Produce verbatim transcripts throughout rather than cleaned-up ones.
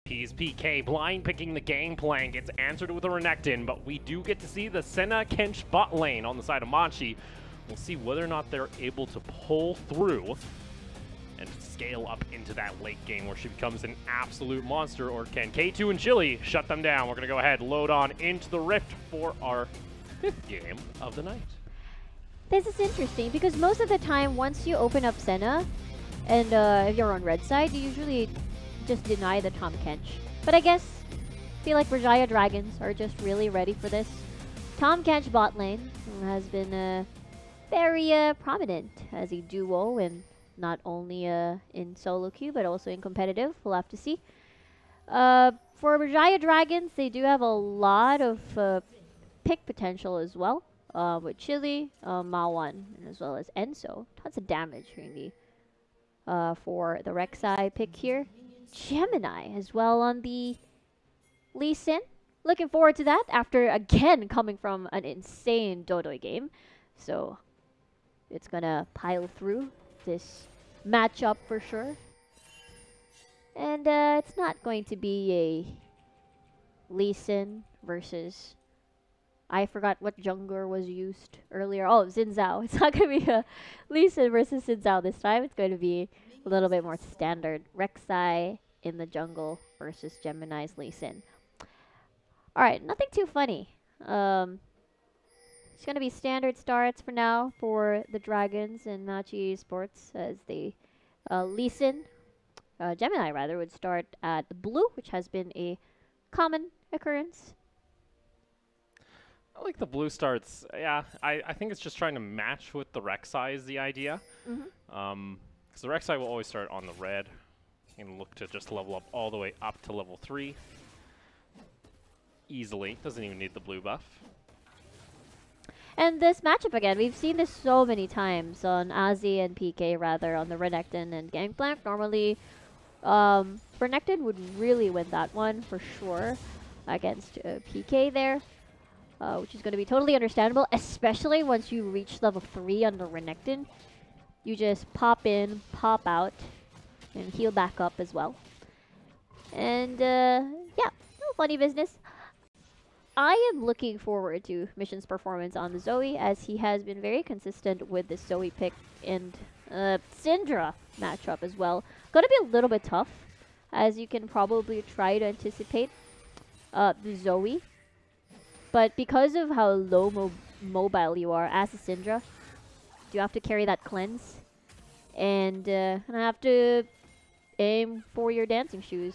He's P K, blind picking the gangplank. It's answered with a Renekton, but we do get to see the Senna Kench bot lane on the side of Machi. We'll see whether or not they're able to pull through and scale up into that late game where she becomes an absolute monster, or can K two and Chili shut them down? We're going to go ahead, load on into the Rift for our fifth game of the night. This is interesting because most of the time, once you open up Senna, and uh, if you're on red side, you usually just deny the Tahm Kench. But I guess, I feel like Berjaya Dragons are just really ready for this. Tahm Kench bot lane has been uh, very uh, prominent as a duo, and not only uh, in solo queue, but also in competitive. We'll have to see. Uh, for Berjaya Dragons, they do have a lot of uh, pick potential as well. Uh, with Chili, uh, Mawan, as well as Enso. Tons of damage really, uh, for the Rek'Sai pick here. Gemini as well on the Lee Sin. Looking forward to that after, again, coming from an insane Dodoi game. So, it's gonna pile through this matchup for sure. And uh, it's not going to be a Lee Sin versus... I forgot what jungler was used earlier. Oh, Xin Zhao. It's not going to be a Lee Sin versus Xin Zhao this time. It's going to be a little bit more standard. Rek'Sai in the jungle versus Gemini's Lee Sin. Alright, nothing too funny. Um, it's going to be standard starts for now for the Dragons and Machi Esports as they uh, Lee Sin, uh, Gemini rather, would start at the blue, which has been a common occurrence. I like the blue starts. Yeah, I, I think it's just trying to match with the Rek'Sai is the idea. Mm-hmm. Um, because the Rek'Sai will always start on the red and look to just level up all the way up to level three. Easily. Doesn't even need the blue buff. And this matchup again, we've seen this so many times on Azzi and P K rather, on the Renekton and Gangplank. Normally, um, Renekton would really win that one for sure against uh, P K there. Uh, which is going to be totally understandable, especially once you reach level three on the Renekton. You just pop in, pop out, and heal back up as well. And, uh, yeah, no funny business. I am looking forward to Mission's performance on the Zoe, as he has been very consistent with the Zoe pick and uh, Syndra matchup as well. Going to be a little bit tough, as you can probably try to anticipate uh, the Zoe. But because of how low mo mobile you are as a Syndra, you have to carry that cleanse. And, uh, and I have to aim for your dancing shoes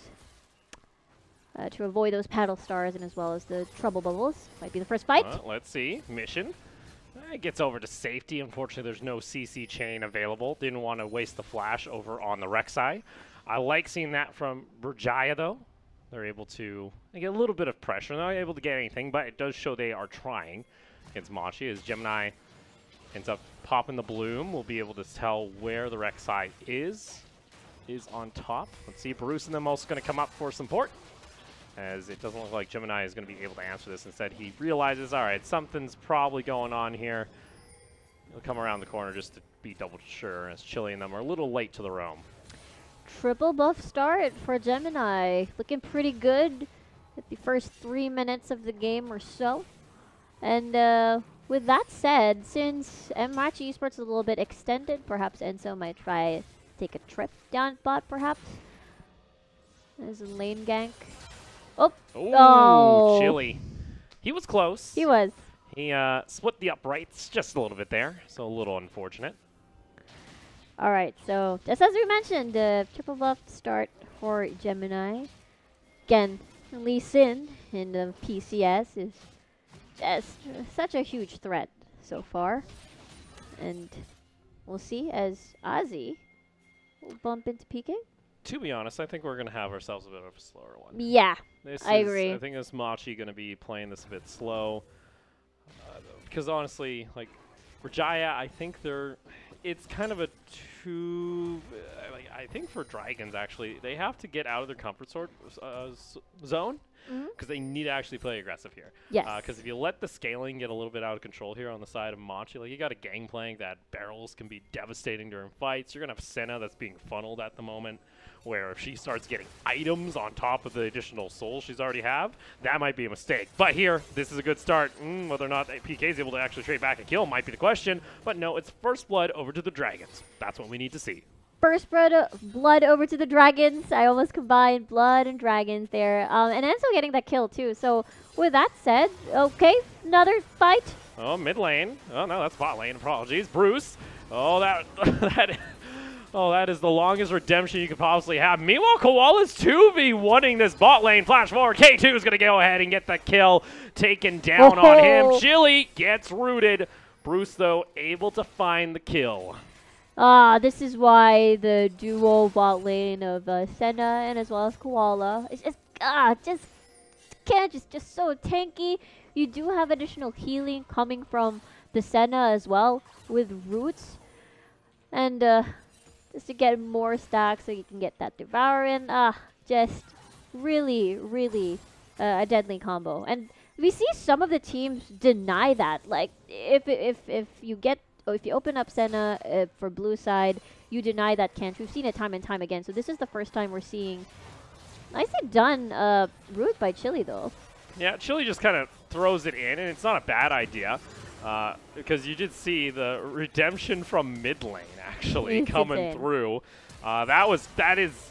uh, to avoid those paddle stars and as well as the trouble bubbles. Might be the first fight. Uh, let's see. Mission. It gets over to safety. Unfortunately, there's no C C chain available. Didn't want to waste the flash over on the Rek'Sai. I like seeing that from Berjaya, though. They're able to they get a little bit of pressure. They're not able to get anything, but it does show they are trying against Machi. As Gemini ends up popping the bloom, we'll be able to tell where the Rek'Sai is. Is on top. Let's see, Bruce and them also going to come up for support, as it doesn't look like Gemini is going to be able to answer this. Instead, he realizes, all right, something's probably going on here. He'll come around the corner just to be double sure, as Chili and them are a little late to the roam. Triple buff start for Gemini. Looking pretty good at the first three minutes of the game or so. And uh, with that said, since Machi Esports is a little bit extended, perhaps Enso might try take a trip down bot, perhaps. There's a lane gank. Oh! Ooh, oh! Chili. He was close. He was. He uh, split the uprights just a little bit there, so a little unfortunate. Alright, so just as we mentioned, the triple buff start for Gemini. Again, Lee Sin in the P C S is just such a huge threat so far. And we'll see as Azzi will bump into P K. To be honest, I think we're going to have ourselves a bit of a slower one. Yeah, this I is, agree. I think this Machi going to be playing this a bit slow. Uh, because honestly, like, Berjaya, I think they're... It's kind of a to, uh, like, I think for Dragons, actually, they have to get out of their comfort sort, uh, s zone because Mm-hmm. they need to actually play aggressive here. Yes. Because if you let the scaling get a little bit out of control here on the side of Machi, like you got a Gangplank that barrels can be devastating during fights. You're going to have Senna that's being funneled at the moment, where if she starts getting items on top of the additional souls she's already have, that might be a mistake. But here, this is a good start. Mm, whether or not P K is able to actually trade back a kill might be the question. But no, it's first blood over to the Dragons. That's what we need to see. First blood, uh, blood over to the Dragons. I almost combined blood and Dragons there. Um, and Enzo getting that kill too. So with that said, okay, another fight. Oh, mid lane. Oh, no, that's bot lane. Apologies. Bruce. Oh, that... that Oh, that is the longest redemption you could possibly have. Meanwhile, Koala's two v one-ing this bot lane. Flash forward. K two is going to go ahead and get the kill taken down Oh. on him. Chili gets rooted. Bruce, though, able to find the kill. Ah, this is why the duo bot lane of uh, Senna and as well as Koala is just ah just can't just just so tanky. You do have additional healing coming from the Senna as well with roots, and uh, just to get more stacks so you can get that Devour in. Ah, just really really uh, a deadly combo, and we see some of the teams deny that. Like if if if you get Oh, if you open up Senna uh, for blue side, you deny that Kench. We've seen it time and time again. So this is the first time we're seeing nicely done uh, root by Chili, though. Yeah, Chili just kind of throws it in, and it's not a bad idea. Uh, because you did see the redemption from mid lane, actually, It's coming insane. through. Uh, that was, that is,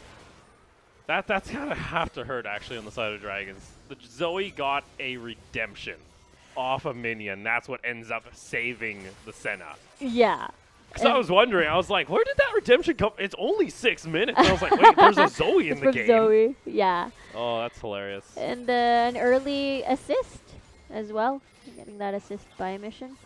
that that's going to have to hurt, actually, on the side of Dragons. The Zoe got a redemption off a minion. That's what ends up saving the Senna. Yeah. Because I was wondering, I was like, where did that redemption come? It's only six minutes. And I was like, wait, there's a Zoe in the From game. Zoe, yeah. Oh, that's hilarious. And uh, an early assist as well. Getting that assist by mission.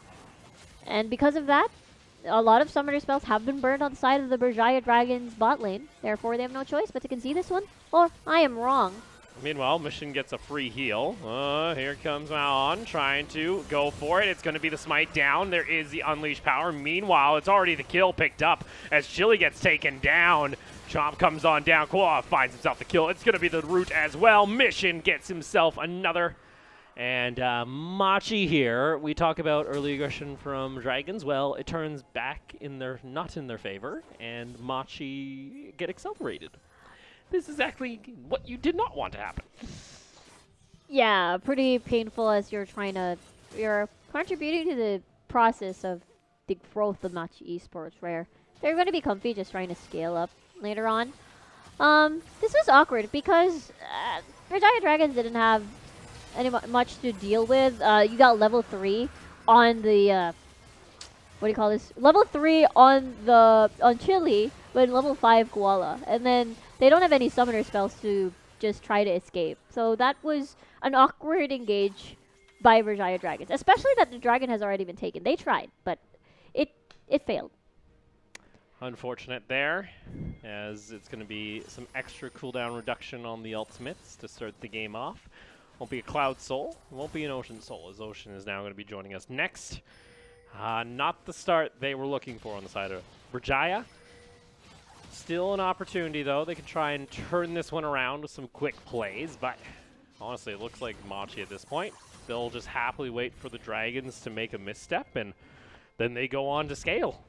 And because of that, a lot of summoner spells have been burned on the side of the Berjaya Dragons bot lane. Therefore, they have no choice but to concede this one. Or I am wrong. Meanwhile, Mission gets a free heal. Uh, here comes Malon trying to go for it. It's going to be the smite down. There is the unleashed power. Meanwhile, it's already the kill picked up as Chili gets taken down. Chomp comes on down. Koala finds himself the kill. It's going to be the root as well. Mission gets himself another. And uh, Machi here, we talk about early aggression from Dragons. Well, it turns back in their, not in their favor, and Machi get accelerated. This is exactly what you did not want to happen. Yeah, pretty painful as you're trying to, you're contributing to the process of the growth of Machi Esports, where they're going to be comfy just trying to scale up later on. Um, this was awkward because uh, Berjaya Dragons didn't have any mu much to deal with. Uh, you got level three on the, uh, what do you call this? Level three on the, on Chili, but level five Koala. And then they don't have any summoner spells to just try to escape. So that was an awkward engage by Berjaya Dragons, especially that the dragon has already been taken. They tried, but it it failed. Unfortunate there, as it's going to be some extra cooldown reduction on the ultimates to start the game off. Won't be a Cloud Soul, won't be an Ocean Soul, as Ocean is now going to be joining us next. Uh, not the start they were looking for on the side of Berjaya. Still an opportunity, though. They can try and turn this one around with some quick plays, but honestly, it looks like Machi at this point. They'll just happily wait for the Dragons to make a misstep, and then they go on to scale.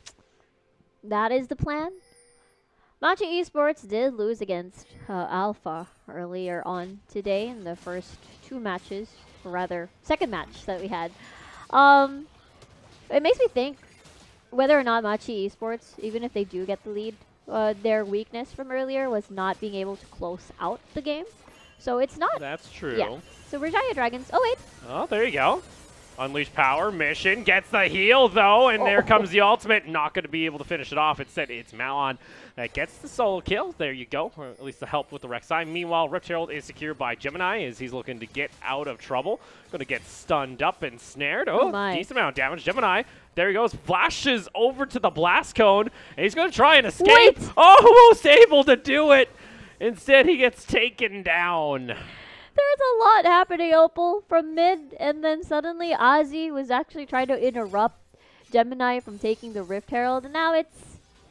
That is the plan. Machi Esports did lose against uh, Alpha earlier on today in the first two matches, or rather, second match that we had. Um, it makes me think whether or not Machi Esports, even if they do get the lead, uh, their weakness from earlier was not being able to close out the game. So it's not. That's true. Yeah. So Berjaya Dragons. Oh wait. Oh, there you go. Unleash power. Mission gets the heal, though, and oh. there comes the ultimate. Not going to be able to finish it off. Instead, it's Malon that gets the solo kill. There you go, or at least the help with the Rek'Sai. Meanwhile, Rift Herald is secured by Gemini as he's looking to get out of trouble. Going to get stunned up and snared. Oh, oh decent amount of damage. Gemini, there he goes. Flashes over to the Blast Cone, and he's going to try and escape. Wait. Almost able to do it. Instead, he gets taken down. There's a lot happening, Opal, from mid, and then suddenly Ozzy was actually trying to interrupt Gemini from taking the Rift Herald, and now it's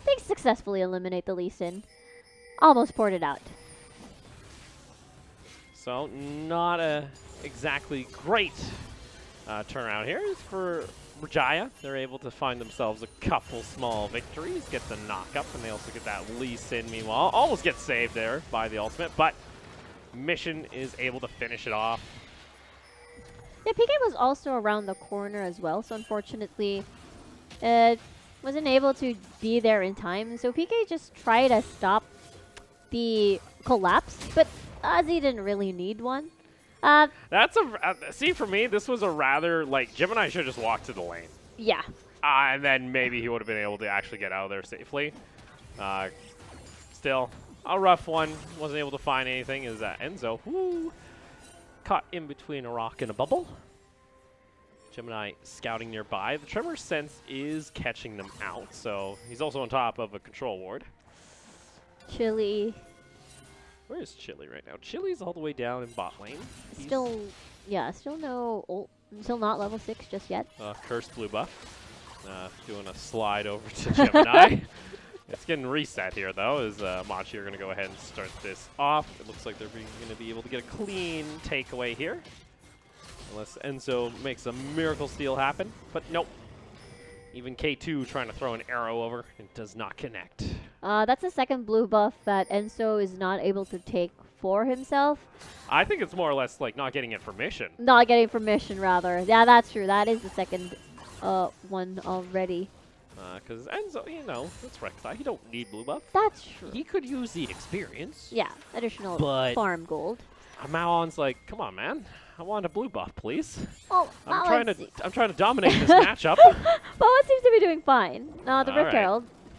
They successfully eliminate the Lee Sin. Almost ported out. So not a exactly great uh, turnaround here for Berjaya. They're able to find themselves a couple small victories, get the knock up, and they also get that Lee Sin meanwhile. Almost gets saved there by the ultimate, but Mission is able to finish it off. Yeah, P K was also around the corner as well, so unfortunately, uh, wasn't able to be there in time. So P K just tried to stop the collapse, but Ozzy didn't really need one. Uh, That's a uh, see for me. This was a rather like Gemini should just walk to the lane, yeah. uh, and then maybe he would have been able to actually get out of there safely. Uh, still, a rough one. Wasn't able to find anything. Is that Enzo? Woo. Caught in between a rock and a bubble. Gemini scouting nearby. The Tremor Sense is catching them out, so he's also on top of a control ward. Chili. Where is Chili right now? Chili's all the way down in bot lane. He's Still, yeah, still no, ult, still not level six just yet. uh, cursed blue buff. Uh, doing a slide over to Gemini. It's getting reset here, though, as uh, Machi are going to go ahead and start this off. It looks like they're going to be able to get a clean takeaway here. Unless Enzo makes a miracle steal happen. But nope. Even K two trying to throw an arrow over. It does not connect. Uh, that's the second blue buff that Enzo is not able to take for himself. I think it's more or less like not getting it for mission. Not getting permission, rather. Yeah, that's true. That is the second uh, one already. Because uh, Enzo, you know, it's Rek'Sai. He don't need blue buff. That's true. He could use the experience. Yeah, additional But farm gold. Maon's like, come on, man. I want a blue buff, please. Oh, I'm uh, trying to let's see. I'm trying to dominate this matchup. Boa seems to be doing fine. No, the All Rift right. Herald.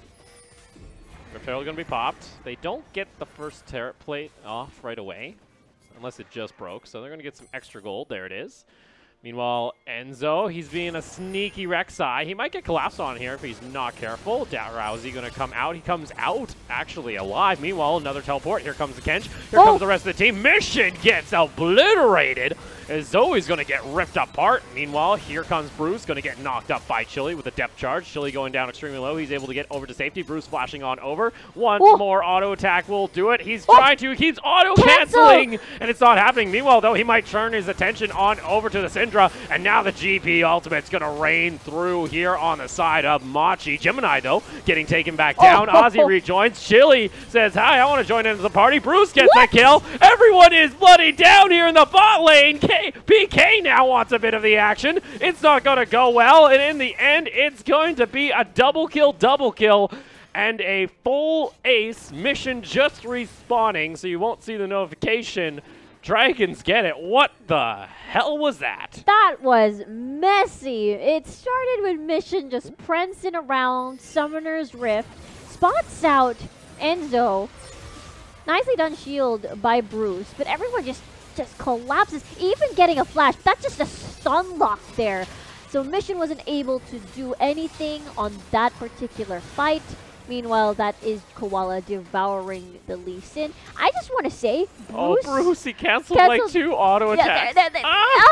Rift Herald gonna be popped. They don't get the first turret plate off right away, unless it just broke. So they're gonna get some extra gold. There it is. Meanwhile, Enzo, he's being a sneaky Rek'Sai. He might get collapsed on here if he's not careful. Rousey gonna come out. He comes out actually alive. Meanwhile, another teleport. Here comes the Kench. Here Oh. comes the rest of the team. Mission gets obliterated as Zoe's gonna get ripped apart. Meanwhile, here comes Bruce, gonna get knocked up by Chili with a depth charge. Chili going down extremely low. He's able to get over to safety. Bruce flashing on over. One Oh. more auto attack will do it. He's Oh. trying to. He keeps auto canceling, and it's not happening. Meanwhile, though, he might turn his attention on over to the Syndra, and now the G P Ultimate's gonna rain through here on the side of Machi. Gemini, though, getting taken back down. Oh. Ozzy rejoins. Chili says, hi, I want to join into the party. Bruce gets What? the kill. Everyone is bloody down here in the bot lane. K P K now wants a bit of the action. It's not going to go well, and in the end, it's going to be a double kill, double kill, and a full ace. Mission just respawning, so you won't see the notification. Dragons get it. What the hell was that? That was messy. It started with Mission just prancing around, Summoner's Rift, spots out Enzo. Nicely done shield by Bruce, but everyone just, just collapses. Even getting a flash, that's just a stun lock there. So Mission wasn't able to do anything on that particular fight. Meanwhile, that is Koala devouring the Lee Sin. I just want to say, Bruce... Oh, Bruce, he canceled, canceled- like two auto Yeah, attacks. there- there- there-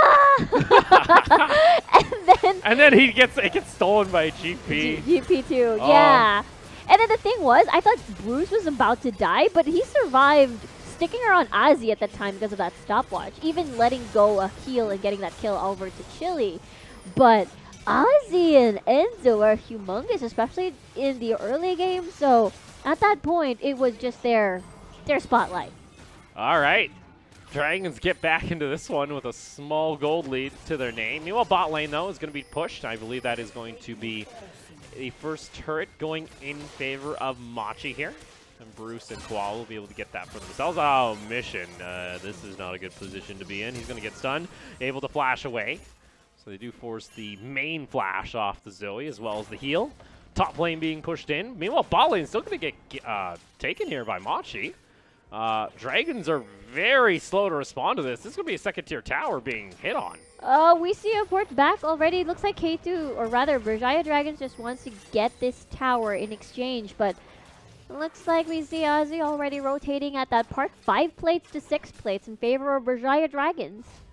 Ah! Ah! and then And then he gets it gets stolen by G P. G P two, Oh. yeah. And then the thing was, I thought Bruce was about to die, but he survived sticking around Ozzy at that time because of that stopwatch, even letting go a heal and getting that kill over to Chili. But Ozzy and Enzo are humongous, especially in the early game, so at that point, it was just their, their spotlight. All right. Dragons get back into this one with a small gold lead to their name. Meanwhile, bot lane, though, is going to be pushed. I believe that is going to be the first turret going in favor of Machi here. And Bruce and Koala will be able to get that for themselves. Oh, Mission. Uh, this is not a good position to be in. He's going to get stunned, able to flash away. So they do force the main flash off the Zoe as well as the heal. Top lane being pushed in. Meanwhile, bot lane still going to get uh, taken here by Machi. Uh, Dragons are very slow to respond to this. This is going to be a second tier tower being hit on. Uh, we see a port back already. Looks like K two, or rather, Berjaya Dragons just wants to get this tower in exchange, but looks like we see Ozzy already rotating at that part. Five plates to six plates in favor of Berjaya Dragons.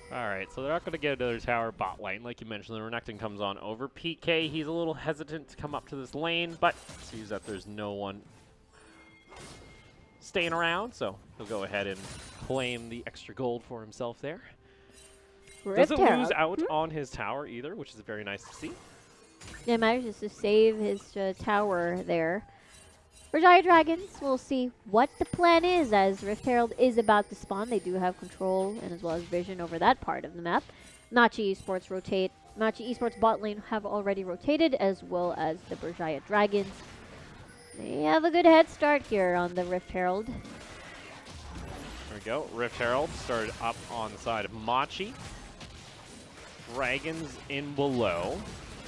Alright, so they're not going to get another tower bot lane. Like you mentioned, the Renekton comes on over. P K, he's a little hesitant to come up to this lane, but sees that there's no one staying around, so he'll go ahead and claim the extra gold for himself there. Rift Doesn't lose Herald. out Hmm? on his tower either, which is very nice to see. Yeah, manages to save his uh, tower there. For Giant Dragons, we'll see what the plan is as Rift Herald is about to spawn. They do have control and as well as vision over that part of the map. Machi Esports rotate. Machi Esports bot lane have already rotated as well as the Berjaya Dragons. They have a good head start here on the Rift Herald. There we go. Rift Herald started up on the side of Machi. Dragons in below.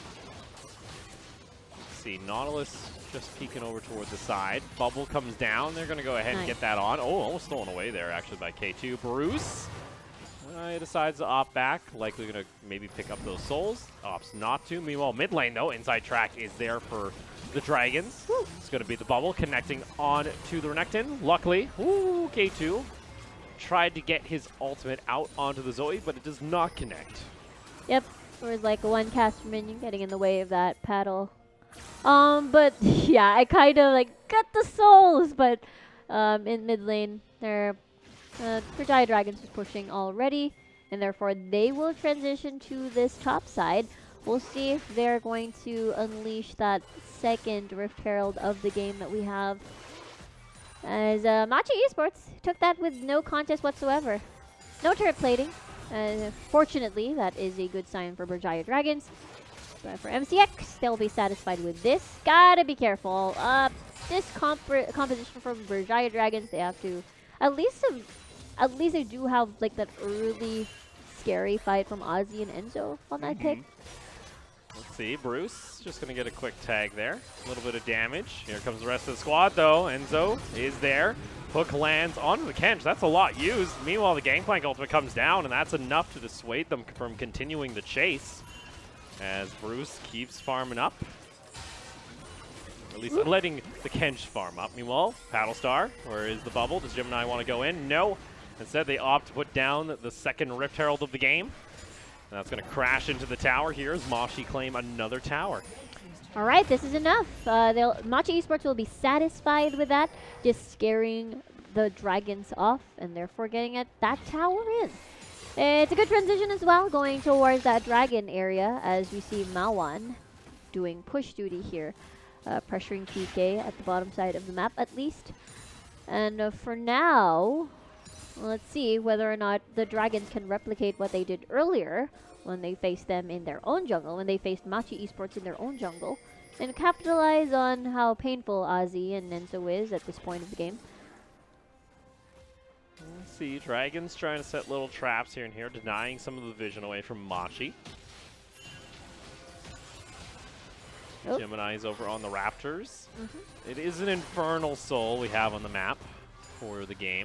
Let's see, Nautilus just peeking over toward the side. Bubble comes down. They're going to go ahead Nice. and get that on. Oh, almost stolen away there, actually, by K two. Bruce uh, he decides to opt back. Likely going to maybe pick up those souls. Opts not to. Meanwhile, mid lane, though, inside track is there for the Dragons. Woo. It's going to be the Bubble connecting on to the Renekton. Luckily, ooh, K two tried to get his ultimate out onto the Zoe, but it does not connect. Yep, there was like one caster minion getting in the way of that paddle. Um, but yeah, I kind of like got the souls, but um, in mid lane, they're uh, Berjaya Dragons is pushing already, and therefore they will transition to this top side. We'll see if they're going to unleash that second Rift Herald of the game that we have. As uh, Machi Esports took that with no contest whatsoever. No turret plating. Uh, fortunately, that is a good sign for Berjaya Dragons. But for M C X, they'll be satisfied with this. Gotta be careful. Uh, this comp composition from Berjaya Dragons, they have to at least some, at least they do have like that early scary fight from Ozzy and Enzo on that Mm-hmm. pick. Let's see, Bruce just going to get a quick tag there. A little bit of damage. Here comes the rest of the squad, though. Enzo is there. Hook lands onto the Kench. That's a lot used. Meanwhile, the Gangplank ultimate comes down, and that's enough to dissuade them from continuing the chase. As Bruce keeps farming up. Or at least Ooh. letting the Kench farm up. Meanwhile, Paddlestar, where is the bubble? Does Gemini want to go in? No. Instead, they opt to put down the second Rift Herald of the game. And that's going to crash into the tower here as Machi claim another tower. All right, this is enough. Uh, they'll, Machi Esports will be satisfied with that, just scaring the dragons off and therefore getting at that tower in. It's a good transition as well, going towards that dragon area as we see Mawan doing push duty here, uh, pressuring P K at the bottom side of the map at least. And uh, for now, let's see whether or not the dragons can replicate what they did earlier when they faced them in their own jungle, when they faced Machi Esports in their own jungle, and capitalize on how painful Ozzy and Nenso is at this point of the game. Let's see, Dragons trying to set little traps here and here, denying some of the vision away from Machi. Oh. Gemini's over on the Raptors. Mm-hmm. It is an Infernal Soul we have on the map for the game.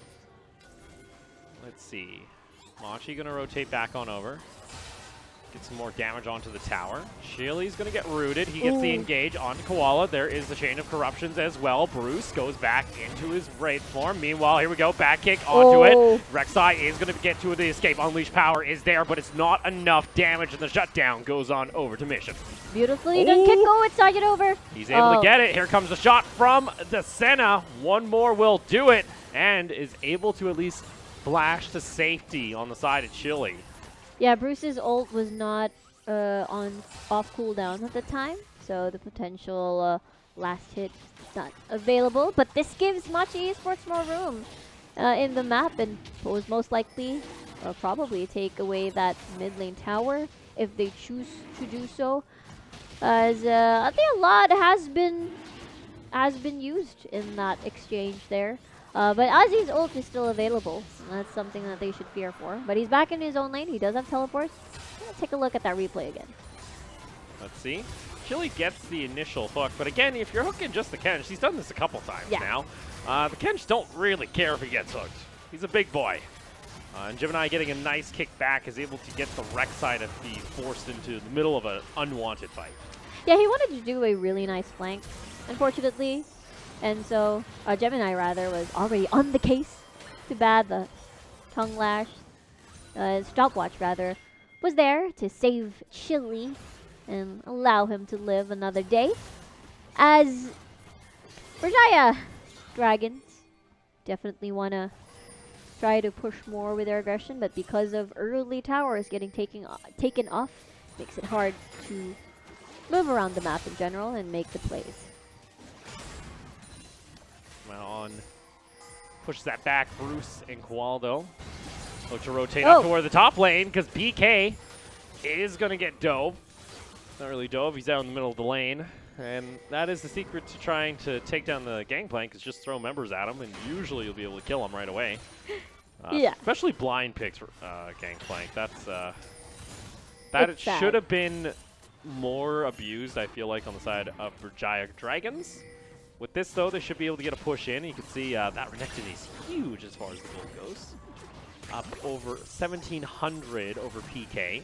Let's see. Machi going to rotate back on over. Get some more damage onto the tower. Chili's going to get rooted. He gets Ooh. the engage onto Koala. There is the Chain of Corruptions as well. Bruce goes back into his Wraith form. Meanwhile, here we go. Back kick onto Oh. it. Rek'Sai is going to get to the escape. Unleash power is there, but it's not enough damage, and the shutdown goes on over to Mission. Beautifully done kick. Oh, it's side it over. He's able Oh. to get it. Here comes the shot from the Senna. One more will do it, and is able to at least flash to safety on the side of Chili. Yeah, Bruce's ult was not uh, on off cooldown at the time, so the potential uh, last hit is not available. But this gives Machi Esports more room uh, in the map, and will most likely, or probably, take away that mid lane tower if they choose to do so. As uh, I think a lot has been has been used in that exchange there. Uh, but Ozzy's ult is still available. And that's something that they should fear for. But he's back in his own lane. He does have teleports. Let's take a look at that replay again. Let's see. Chili gets the initial hook, but again, if you're hooking just the Kench, he's done this a couple times Yeah. now. Uh, the Kench don't really care if he gets hooked. He's a big boy. Uh, and Gemini getting a nice kick back is able to get the Rek'Sai to be forced into the middle of an unwanted fight. Yeah, he wanted to do a really nice flank, unfortunately. And so, uh, Gemini rather, was already on the case. Too bad the tongue lash uh, stopwatch rather, was there to save Chili and allow him to live another day. As Berjaya Dragons definitely want to try to push more with their aggression, but because of early towers getting taken, uh, taken off, makes it hard to move around the map in general and make the plays. Well, on pushes that back, Bruce and Kualdo look to rotate oh. up toward the top lane because P K is going to get dove. Not really dove, he's out in the middle of the lane. And that is the secret to trying to take down the Gangplank, is just throw members at him, and usually you'll be able to kill him right away. Uh, yeah. Especially blind picks uh, Gangplank. That's uh, that It's it should have been more abused, I feel like, on the side of Berjaya Dragons. With this, though, they should be able to get a push in. You can see uh, that Renekton is huge as far as the gold goes. Up over seventeen hundred over P K.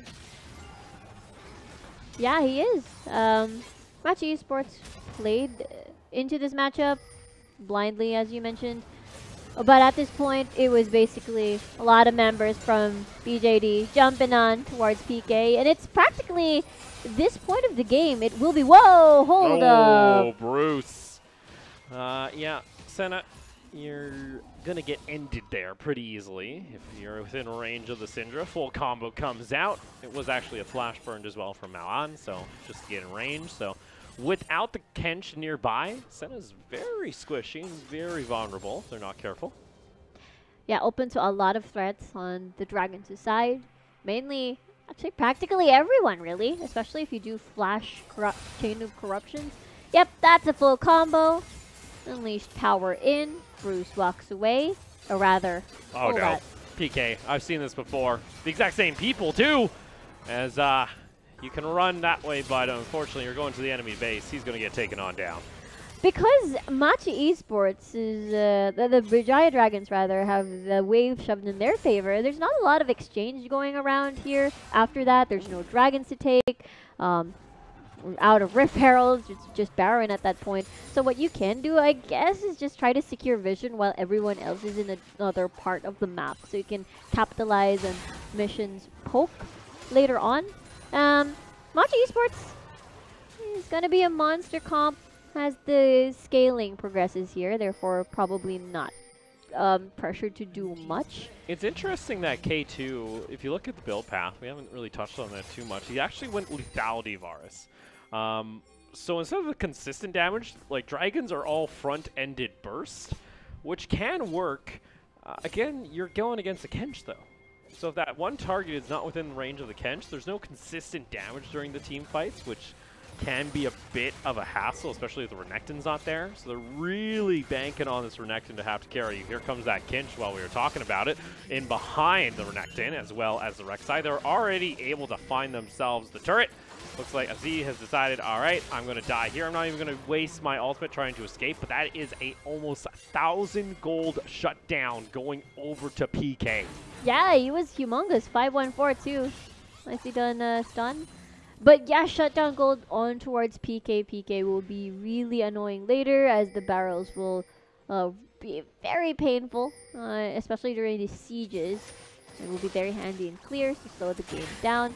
Yeah, he is. Um, Machi Esports played into this matchup blindly, as you mentioned. But at this point, it was basically a lot of members from B J D jumping on towards P K. And it's practically this point of the game. It will be, whoa, hold oh, up. Oh, Bruce. Uh, yeah, Senna, you're going to get ended there pretty easily if you're within range of the Syndra. Full combo comes out. It was actually a flash burned as well from Maoan, so just to get in range. So without the Kench nearby, Senna's very squishy and very vulnerable if they're not careful. Yeah, open to a lot of threats on the Dragons' side. Mainly, actually practically everyone really, especially if you do flash Chain of Corruptions. Yep, that's a full combo. Unleashed power in. Bruce walks away, or rather, oh no, that. P K. I've seen this before. The exact same people too. As uh, you can run that way, but unfortunately, you're going to the enemy base. He's going to get taken on down. Because Machi Esports is uh, the, the Berjaya Dragons rather have the wave shoved in their favor. There's not a lot of exchange going around here. After that, there's no dragons to take. Um, out of Rift Heralds, it's just Baron at that point. So what you can do, I guess, is just try to secure vision while everyone else is in another part of the map. So you can capitalize on missions poke later on. Um, Machi Esports is going to be a monster comp as the scaling progresses here, therefore probably not um, pressured to do much. It's interesting that K two, if you look at the build path, we haven't really touched on that too much. He actually went Lethality Varus. Um, so instead of the consistent damage, like dragons are all front-ended burst, which can work. Uh, again, you're going against a Kench though. So if that one target is not within range of the Kench, there's no consistent damage during the team fights, which can be a bit of a hassle, especially if the Renekton's not there. So they're really banking on this Renekton to have to carry you. Here comes that Kench while we were talking about it, in behind the Renekton as well as the Rek'Sai. They're already able to find themselves the turret. Looks like Aziz has decided, all right, I'm going to die here. I'm not even going to waste my ultimate trying to escape, but that is a almost a thousand gold shutdown going over to P K. Yeah, he was humongous. five one four too. Nicely done, uh, stun. But yeah, shutdown gold on towards P K. P K will be really annoying later as the barrels will uh, be very painful, uh, especially during the sieges. It will be very handy and clear to slow the game down.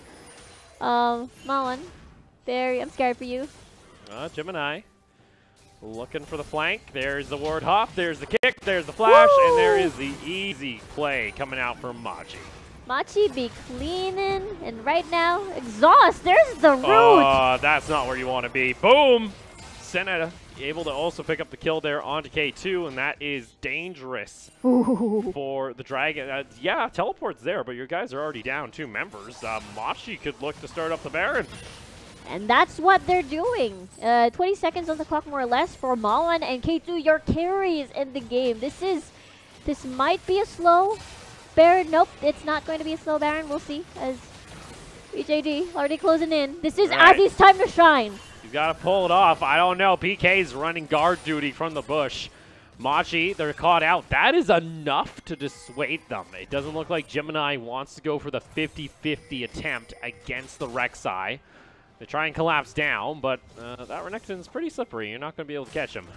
Um, Malon, very, I'm scared for you. Uh, Gemini looking for the flank. There's the ward hop. There's the kick. There's the flash. Woo! And there is the easy play coming out from Machi. Machi be cleaning, and right now, exhaust. There's the root. Oh, that's not where you want to be. Boom! Senna able to also pick up the kill there onto K two, and that is dangerous Ooh. for the Dragon. Uh, yeah, teleport's there, but your guys are already down two members. Uh, Machi could look to start up the Baron. And that's what they're doing. Uh, twenty seconds on the clock more or less for Malwan and K two, your carries in the game. This is, this might be a slow Baron. Nope, it's not going to be a slow Baron. We'll see as B J D already closing in. This is right. Azi's time to shine. He's got to pull it off. I don't know. P K's running guard duty from the bush. Machi, they're caught out. That is enough to dissuade them. It doesn't look like Gemini wants to go for the fifty fifty attempt against the Rek'Sai. They try and collapse down, but uh, that Renekton's pretty slippery. You're not going to be able to catch him.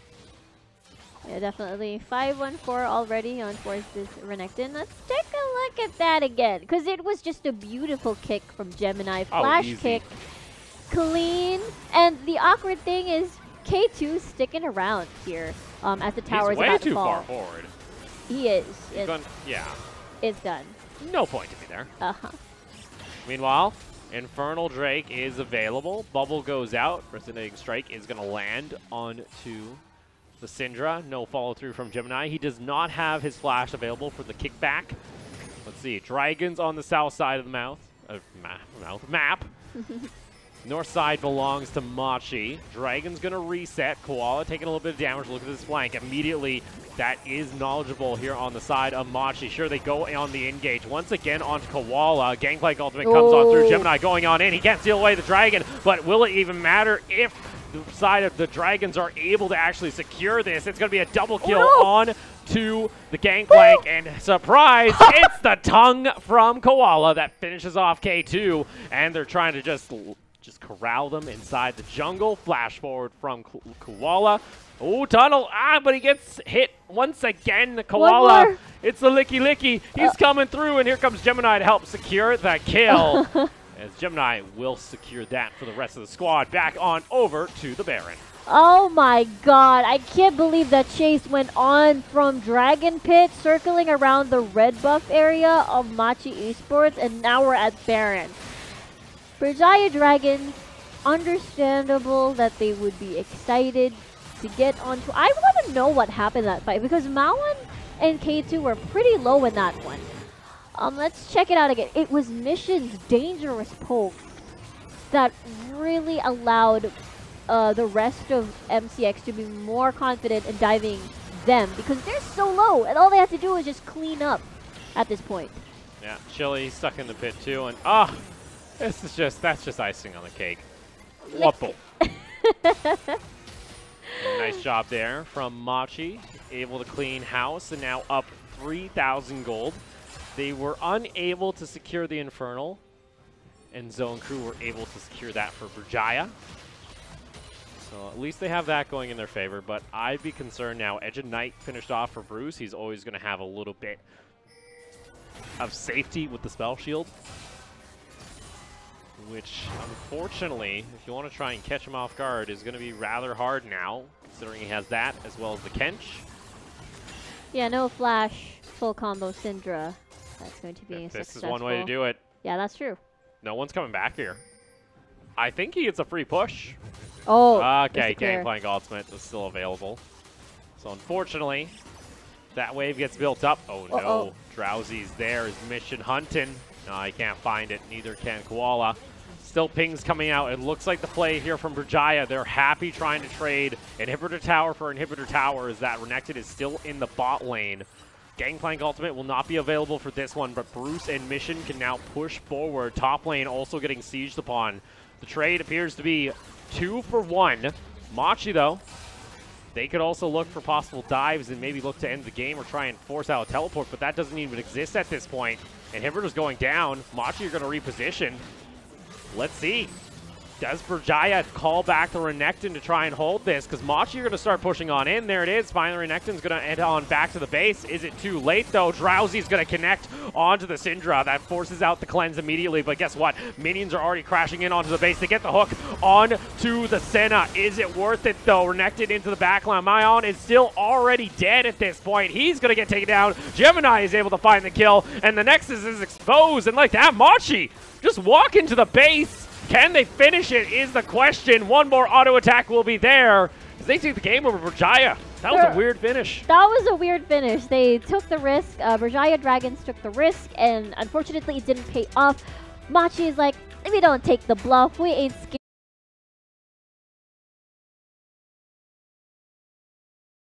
Yeah, definitely. five one four already on towards this Renekton. Let's take a look at that again. Because it was just a beautiful kick from Gemini. Flash easy. kick. Clean. And the awkward thing is K two sticking around here um, as the tower He's is way about too to fall. far forward. He is. He's It's, gone, yeah, it's done. no point to be there. Uh-huh. Meanwhile, Infernal Drake is available. Bubble goes out. Resonating Strike is going to land onto the Syndra. No follow through from Gemini. He does not have his flash available for the kickback. Let's see. Dragons on the south side of the mouth. Uh, ma mouth. Map. North side belongs to Machi. Dragon's going to reset. Koala taking a little bit of damage. Look at this flank. Immediately, that is knowledgeable here on the side of Machi. Sure, they go on the engage. Once again onto Koala. Gangplank Ultimate comes on through. Oh. Gemini going on in. He can't steal away the Dragon, but will it even matter if the side of the Dragons are able to actually secure this? It's going to be a double kill Oh, no. on to the Gangplank, and surprise, it's the tongue from Koala that finishes off K two, and they're trying to just just corral them inside the jungle. Flash forward from Ko Koala. Oh, tunnel. Ah, but he gets hit once again. Koala. more. It's the Licky Licky. He's Uh. coming through, and here comes Gemini to help secure the kill. As Gemini will secure that for the rest of the squad. Back on over to the Baron. Oh my god, I can't believe that chase went on from Dragon Pit, circling around the red buff area of Machi Esports, and now we're at Baron. Berjaya Dragons, understandable that they would be excited to get onto. I want to know what happened in that fight, because Mawan and K two were pretty low in that one. Um, let's check it out again. It was Mission's dangerous poke that really allowed uh, the rest of M C X to be more confident in diving them, because they're so low, and all they have to do is just clean up at this point. Yeah, Chili stuck in the pit too, and ah, this is just, that's just icing on the cake. Whopple. Nice job there from Machi, able to clean house, and now up three thousand gold. They were unable to secure the Infernal, and Zone Crew were able to secure that for Berjaya. So at least they have that going in their favor, but I'd be concerned now. Edge of Night finished off for Bruce. He's always going to have a little bit of safety with the spell shield, which unfortunately, if you want to try and catch him off guard, is going to be rather hard now, considering he has that as well as the Kench. Yeah, no flash, full combo Syndra. That's going to be If this successful. is one way to do it. Yeah, that's true. No one's coming back here. I think he gets a free push. Oh, Okay, there's the clear. Gangplank Ultimate is still available. So unfortunately, that wave gets built up. Oh no, Uh-oh. Drowsy's there. Is Mission hunting? No, I can't find it. Neither can Koala. Still pings coming out. It looks like the play here from Berjaya. They're happy trying to trade Inhibitor Tower for Inhibitor Tower, as that Renekton is still in the bot lane. Gangplank Ultimate will not be available for this one, but Bruce and Mission can now push forward. Top lane also getting sieged upon. The trade appears to be two for one. Machi, though, they could also look for possible dives and maybe look to end the game or try and force out a teleport, but that doesn't even exist at this point. Inhibitor's going down. Machi are going to reposition. Let's see. Does Berjaya call back the Renekton to try and hold this? Because Machi are going to start pushing on in. There it is. Finally, Renekton's going to end on back to the base. Is it too late, though? Drowsy's going to connect onto the Syndra. That forces out the cleanse immediately. But guess what? Minions are already crashing in onto the base. They get the hook onto the Senna. Is it worth it, though? Renekton into the backline. Maon is still already dead at this point. He's going to get taken down. Gemini is able to find the kill. And the Nexus is exposed. And like that, Machi just walk into the base. Can they finish it is the question. One more auto attack will be there as they take the game over Berjaya. That was a weird finish. That was a weird finish. They took the risk. Uh, Berjaya Dragons took the risk, and unfortunately it didn't pay off. Machi is like, we don't take the bluff. We ain't scared.